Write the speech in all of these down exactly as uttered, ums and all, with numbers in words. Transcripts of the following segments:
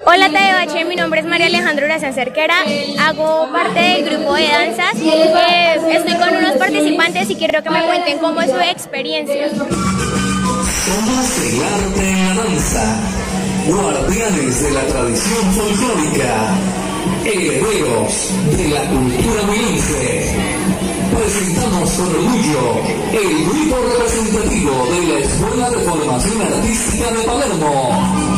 Hola Tadebache, mi nombre es María Alejandra Urazán Cerquera, hago parte del grupo de danzas, eh, estoy con unos participantes y quiero que me cuenten cómo es su experiencia. Somos el arte en la danza, guardianes de la tradición folclórica, herederos de la cultura huilense. Presentamos con orgullo el grupo representativo de la Escuela de Formación Artística de Palermo.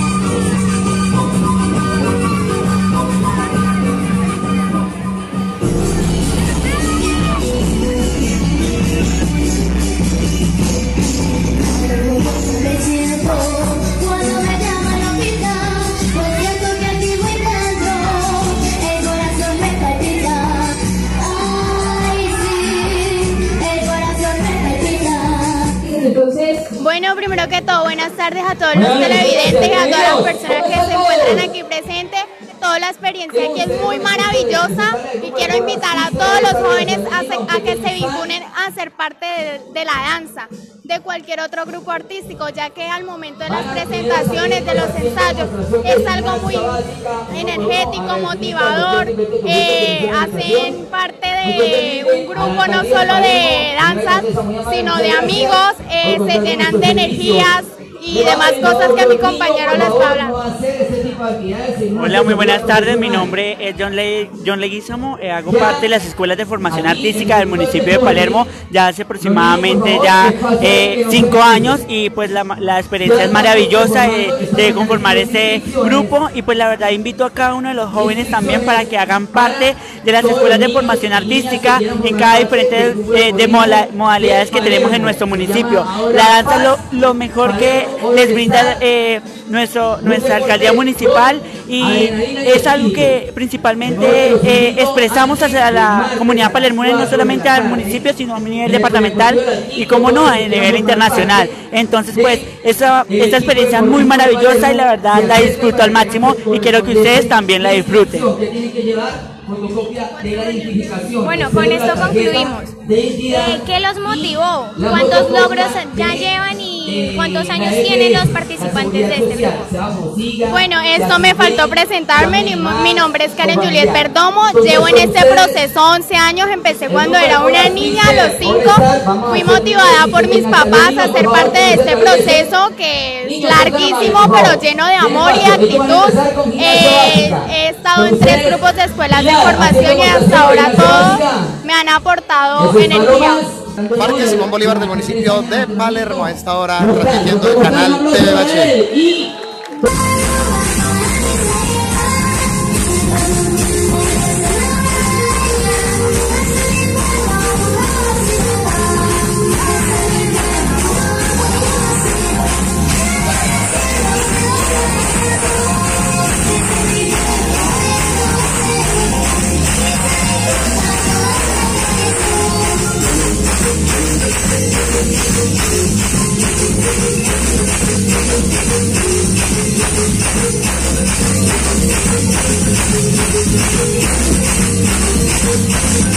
Bueno, primero que todo, buenas tardes a todos los televidentes y a todas las personas que se encuentran aquí presentes. Toda la experiencia aquí es muy maravillosa y quiero invitar a todos los jóvenes a, se, a que se vinculen a ser parte de, de la danza, de cualquier otro grupo artístico, ya que al momento de las presentaciones, de los ensayos, es algo muy energético, motivador, eh, hacen parte de un grupo no solo de danzas, sino de amigos, eh, se llenan de energías y demás cosas que mi compañero les habla. Hola, muy buenas tardes, mi nombre es John, Le John Leguizamo, eh, hago parte de las escuelas de formación artística del municipio de Palermo ya hace aproximadamente ya eh, cinco años y pues la, la experiencia es maravillosa eh, de conformar este grupo y pues la verdad invito a cada uno de los jóvenes también para que hagan parte de las escuelas de formación artística en cada diferente eh, de modalidades que tenemos en nuestro municipio. La danza es lo, lo mejor que les brinda eh, nuestro, nuestra alcaldía municipal y es algo que principalmente eh, expresamos hacia la comunidad palermona, no solamente al municipio sino a nivel departamental y como no a nivel internacional. Entonces pues esa, esta experiencia es muy maravillosa y la verdad la disfruto al máximo y quiero que ustedes también la disfruten. Bueno, con esto concluimos. Eh, ¿Qué los motivó? ¿Cuántos logros ya llevan y cuántos años tienen los participantes de este grupo? Bueno, esto me faltó presentarme. Mi nombre es Karen Juliet Perdomo. Llevo en este proceso once años. Empecé cuando era una niña, a los cinco. Fui motivada por mis papás a ser parte de este proceso que es larguísimo, pero lleno de amor y actitud. Eh, he estado en tres grupos de escuelas de formación y hasta ahora todos me han aportado energía. Parque Simón Bolívar del municipio de Palermo a esta hora transmitiendo el canal Tadebache. We'll be right back.